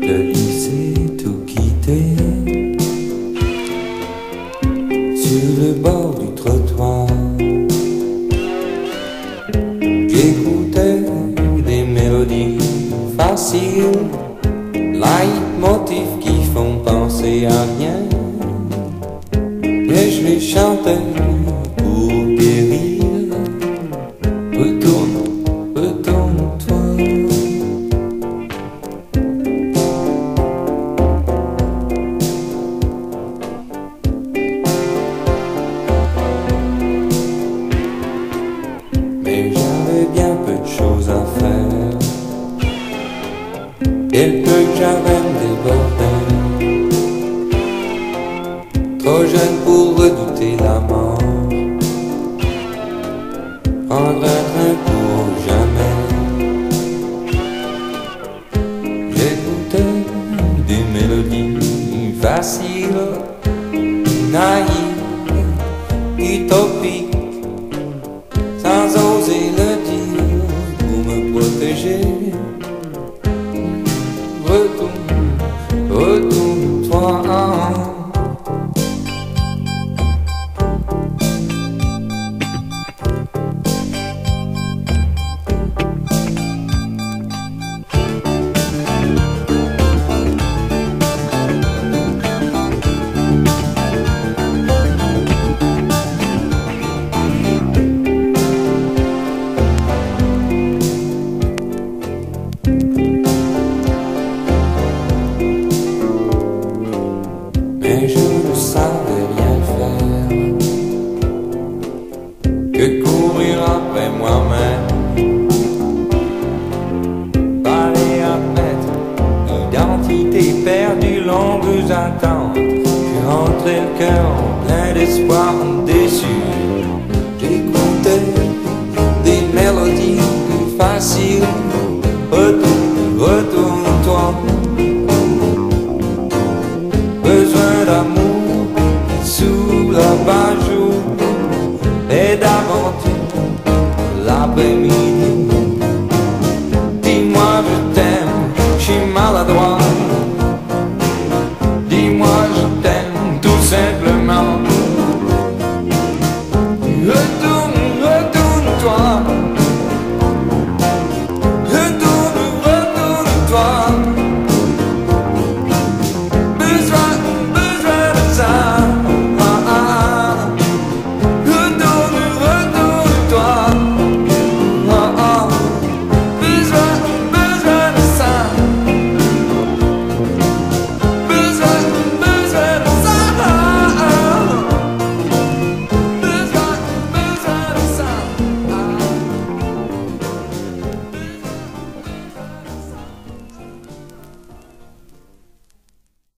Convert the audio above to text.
qu'il sait tout quitter sur le bord du trottoir. J'écoutais des mélodies faciles, leitmotifs qui font penser à rien, et je les chantais pour guérir. Retourne, retourne-toi. Mais j'avais bien peu de choses à faire, et le peu que j'avais me débordait. Trop jeune pour redouter la mort, prendre un train pour jamais. J'écoutais des mélodies faciles, naïves, utopiques, sans oser le dire pour me protéger. Retourne, retourne-toi. Mais je ne savais rien faire que courir après moi-même, parler à mettre identité perdue, longues attentes. J'ai rentré le cœur plein d'espoir déçu. J'écoutais des mélodies faciles. Retourne, retourne-toi. Besoin d'amour sous la bajou et d'aventure l'après-midi. Dis-moi je t'aime, je suis maladroit.